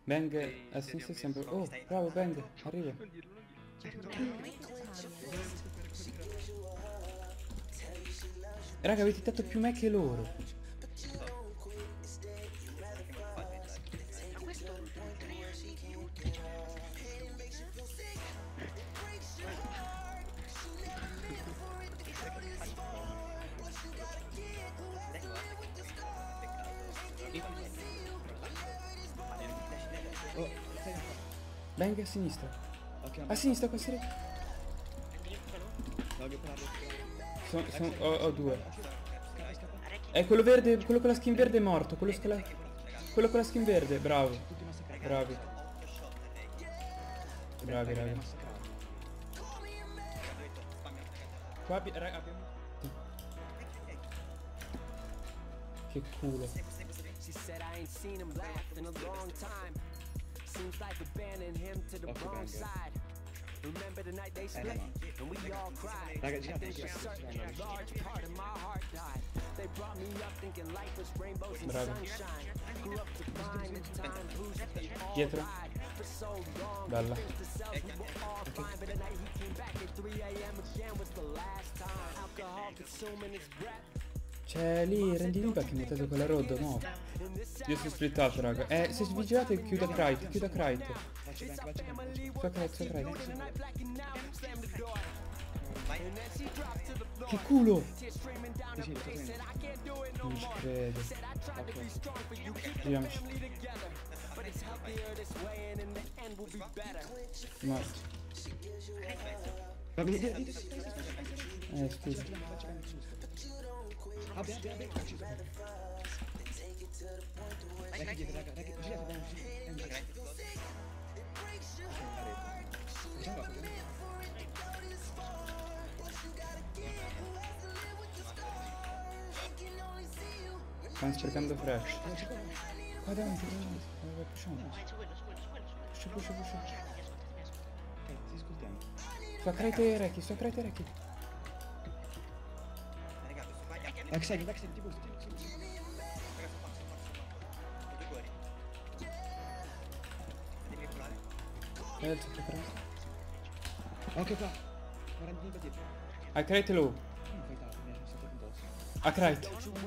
Bang a sinistra sempre. Oh, bravo Bang, arriva. Non dirlo, non dirlo. Raga, avete dato più me che loro. Ma questo Oh, stai. Bang a sinistra. Ok, A sinistra, qua sinistra. No, devo pararlo. Ho due. Scappa, scappa. È quello verde, quello con la skin verde è morto. Quello con la skin verde, bravo. Tutti massacrati. Bravi. Bravi, raga. Massacrati. Qua raga, abbiamo... Che culo. She said I ain't seen him laugh in a long time. Seems like abandoning him to the wrong side. Remember the night they split and we all cried. Raga, I girate, think it's girate, certain a large part of my heart died. They brought me up thinking life was rainbows and Bravo. sunshine. Grew up to find in time who's all Dietro. right for so long. Bella. Think to self we were all fine, but the night he came back at 3 a.m. again was the last time. Alcohol consuming his breath. C'è lì, rendi viva che è mutato quella road, no? Io sono splittato, raga. Se vigilate chiudo Krite, chiudo Krite. Faccio bene. Sua Krite. Che culo! Non ci credo. Giriamoci. Morto. Va bene, Scusa. Vabbè. Dai, dietro, raga, girate, Stanno sprecando flash. Qua davanti. Vai, pushiamo. Pusha. Ok, ti ascoltiamo. Sua Krite Reki. Backside, ti boost. Ok, qua. 40 dietro. A Krite low. Non fai tanto, mi è stato un boss. A Krite.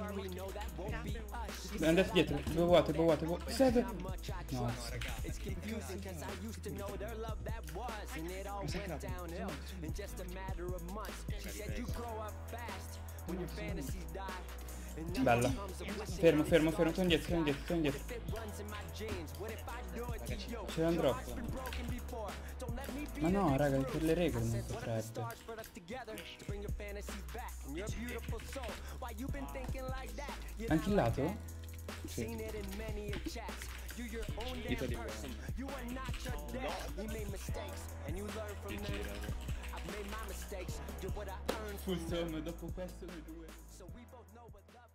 Andate dietro. Due. Serve. No. It's confusing cause I used to know their love that was, and it all went downhill in just a matter of months. She said you grow up fast when your fantasies die. Bella. Fermo. Torno indietro. C'era un drop. Ma no, raga, per le regole non potrebbe. Anche il lato? Sì. Dito di Full sum, dopo questo noi due.